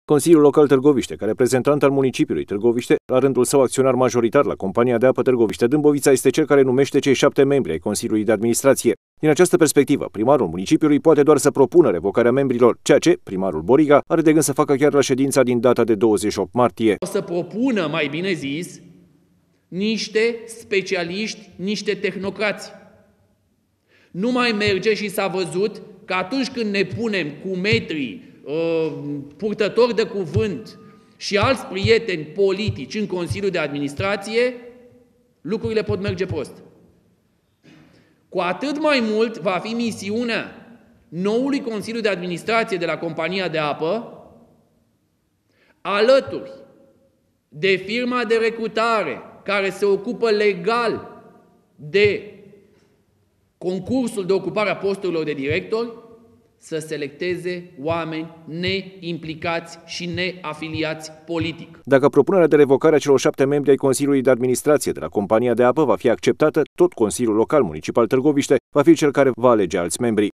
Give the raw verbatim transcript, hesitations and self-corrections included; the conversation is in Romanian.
Consiliul Local Târgoviște, ca reprezentant al municipiului Târgoviște, la rândul său acționar majoritar la compania de apă Târgoviște-Dâmbovița, este cel care numește cei șapte membri ai Consiliului de Administrație. Din această perspectivă, primarul municipiului poate doar să propună revocarea membrilor, ceea ce primarul Boriga are de gând să facă chiar la ședința din data de douăzeci și opt martie. O să propună, mai bine zis, niște specialiști, niște tehnocrați. Nu mai merge și s-a văzut că atunci când ne punem cu metrii, purtători de cuvânt și alți prieteni politici în Consiliul de Administrație, lucrurile pot merge prost. Cu atât mai mult va fi misiunea noului Consiliu de Administrație de la compania de apă, alături de firma de recrutare care se ocupă legal de concursul de ocupare a posturilor de director, să selecteze oameni neimplicați și neafiliați politic. Dacă propunerea de revocare a celor șapte membri ai Consiliului de Administrație de la compania de apă va fi acceptată, tot Consiliul Local Municipal Târgoviște va fi cel care va alege alți membri.